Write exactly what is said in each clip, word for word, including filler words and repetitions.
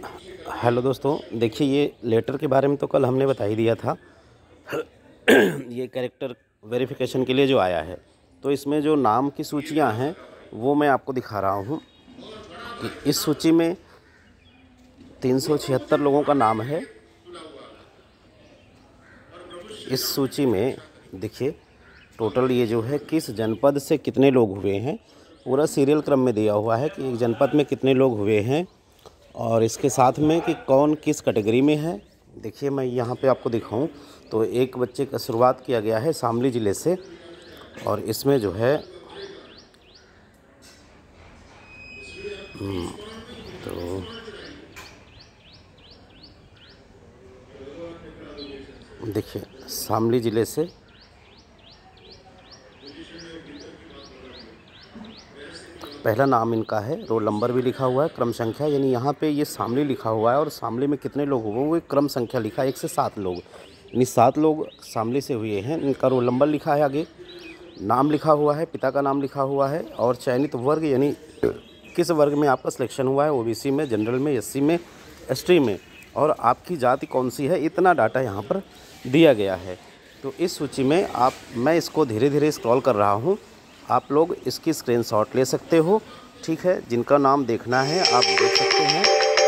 Hello दोस्तों, देखिए ये लेटर के बारे में तो कल हमने बता ही दिया था। ये कैरेक्टर वेरिफिकेशन के लिए जो आया है, तो इसमें जो नाम की सूचियां हैं वो मैं आपको दिखा रहा हूं कि इस सूची में तीन सौ छिहत्तर लोगों का नाम है। इस सूची में देखिए टोटल ये जो है किस जनपद से कितने लोग हुए हैं, पूरा सीरियल क्रम में दिया हुआ है कि एक जनपद में कितने लोग हुए हैं और इसके साथ में कि कौन किस कैटेगरी में है। देखिए मैं यहाँ पे आपको दिखाऊं तो एक बच्चे का शुरुआत किया गया है शामली ज़िले से, और इसमें जो है तो देखिए शामली ज़िले से पहला नाम इनका है, रोल नंबर भी लिखा हुआ है, क्रम संख्या, यानी यहाँ पे ये शामली लिखा हुआ है और शामली में कितने लोग हुए वो क्रम संख्या लिखा है, एक से सात लोग, यानी सात लोग शामली से हुए हैं। इनका रोल नंबर लिखा है, आगे नाम लिखा हुआ है, पिता का नाम लिखा हुआ है और चयनित वर्ग यानी किस वर्ग में आपका सिलेक्शन हुआ है, ओबीसी में, जनरल में, एससी में, एसटी में, और आपकी जाति कौन सी है, इतना डाटा यहाँ पर दिया गया है। तो इस सूची में आप मैं इसको धीरे धीरे स्क्रॉल कर रहा हूँ, आप लोग इसकी स्क्रीनशॉट ले सकते हो, ठीक है। जिनका नाम देखना है आप देख सकते हैं।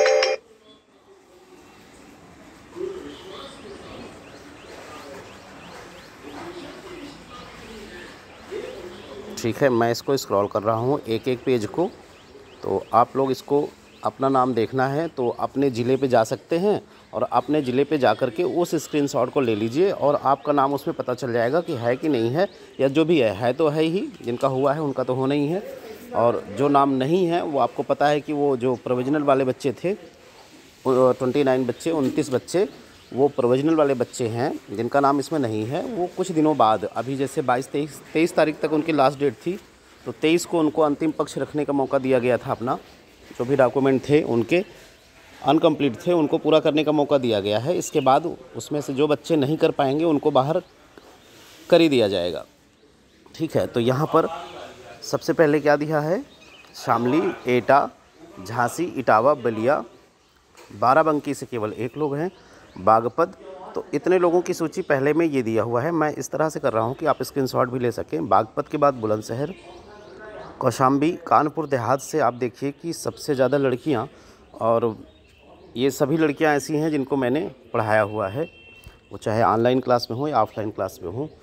ठीक है, मैं इसको स्क्रॉल कर रहा हूँ एक एक पेज को, तो आप लोग इसको अपना नाम देखना है तो अपने ज़िले पे जा सकते हैं और अपने ज़िले पे जा कर के उस स्क्रीनशॉट को ले लीजिए और आपका नाम उसमें पता चल जाएगा कि है कि नहीं है, या जो भी है है तो है ही, जिनका हुआ है उनका तो होना ही है, और जो नाम नहीं है वो आपको पता है कि वो जो प्रोविजनल वाले बच्चे थे ट्वेंटी नाइन बच्चे उनतीस बच्चे वो प्रोविजनल वाले बच्चे हैं जिनका नाम इसमें नहीं है। वो कुछ दिनों बाद अभी जैसे बाईस तेईस तेईस तारीख तक उनकी लास्ट डेट थी, तो तेईस को उनको अंतिम पक्ष रखने का मौका दिया गया था, अपना जो भी डॉक्यूमेंट थे उनके अनकम्प्लीट थे उनको पूरा करने का मौका दिया गया है। इसके बाद उसमें से जो बच्चे नहीं कर पाएंगे उनको बाहर कर ही दिया जाएगा, ठीक है। तो यहाँ पर सबसे पहले क्या दिया है, शामली, एटा, झांसी, इटावा, बलिया, बाराबंकी से केवल एक लोग हैं, बागपत, तो इतने लोगों की सूची पहले में ये दिया हुआ है। मैं इस तरह से कर रहा हूँ कि आप स्क्रीनशॉट भी ले सकें। बागपत के बाद बुलंदशहर, कौशाम्बी, कानपुर देहात से आप देखिए कि सबसे ज़्यादा लड़कियाँ, और ये सभी लड़कियाँ ऐसी हैं जिनको मैंने पढ़ाया हुआ है, वो चाहे ऑनलाइन क्लास में हो या ऑफलाइन क्लास में हो,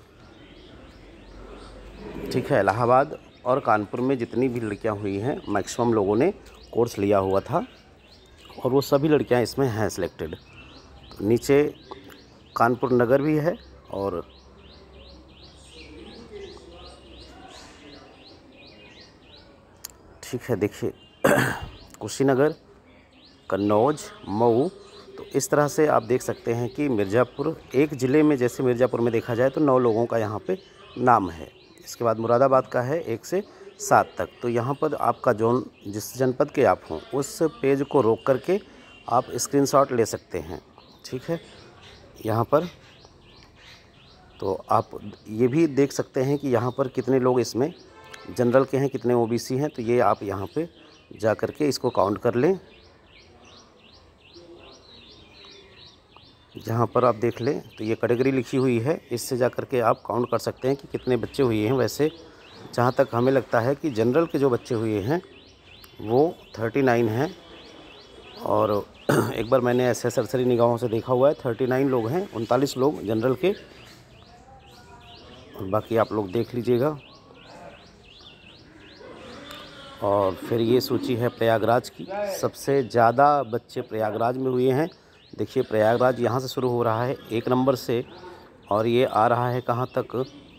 ठीक है। इलाहाबाद और कानपुर में जितनी भी लड़कियाँ हुई हैं मैक्सिमम लोगों ने कोर्स लिया हुआ था और वो सभी लड़कियाँ इसमें हैं सिलेक्टेड। तो नीचे कानपुर नगर भी है और ठीक है, देखिए कुशीनगर, कन्नौज, मऊ, तो इस तरह से आप देख सकते हैं कि मिर्ज़ापुर, एक ज़िले में जैसे मिर्ज़ापुर में देखा जाए तो नौ लोगों का यहाँ पे नाम है। इसके बाद मुरादाबाद का है एक से सात तक। तो यहाँ पर आपका जोन जिस जनपद के आप हों उस पेज को रोक करके आप स्क्रीनशॉट ले सकते हैं, ठीक है। यहाँ पर तो आप ये भी देख सकते हैं कि यहाँ पर कितने लोग इसमें जनरल के हैं, कितने ओबीसी हैं, तो ये आप यहाँ पे जा कर के इसको काउंट कर लें। जहाँ पर आप देख लें तो ये कैटेगरी लिखी हुई है, इससे जा कर के आप काउंट कर सकते हैं कि कितने बच्चे हुए हैं। वैसे जहाँ तक हमें लगता है कि जनरल के जो बच्चे हुए हैं वो थर्टी नाइन हैं, और एक बार मैंने ऐसे सरसरी निगाहों से देखा हुआ है थर्टी नाइन लोग हैं, उनतालीस लोग जनरल के, और बाकी आप लोग देख लीजिएगा। और फिर ये सूची है प्रयागराज की, सबसे ज़्यादा बच्चे प्रयागराज में हुए हैं। देखिए प्रयागराज यहाँ से शुरू हो रहा है एक नंबर से और ये आ रहा है कहाँ तक,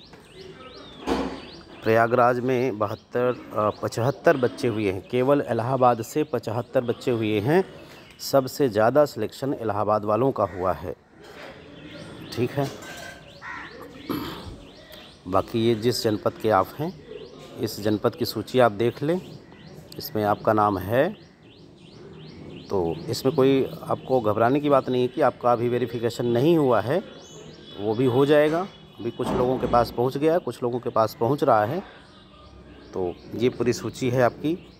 प्रयागराज में बहत्तर पचहत्तर बच्चे हुए हैं, केवल इलाहाबाद से पचहत्तर बच्चे हुए हैं। सबसे ज़्यादा सिलेक्शन इलाहाबाद वालों का हुआ है, ठीक है। बाकी ये जिस जनपद के आप हैं इस जनपद की सूची आप देख लें, इसमें आपका नाम है, तो इसमें कोई आपको घबराने की बात नहीं है कि आपका अभी वेरिफिकेशन नहीं हुआ है, वो भी हो जाएगा। अभी कुछ लोगों के पास पहुंच गया है, कुछ लोगों के पास पहुंच रहा है। तो ये पूरी सूची है आपकी।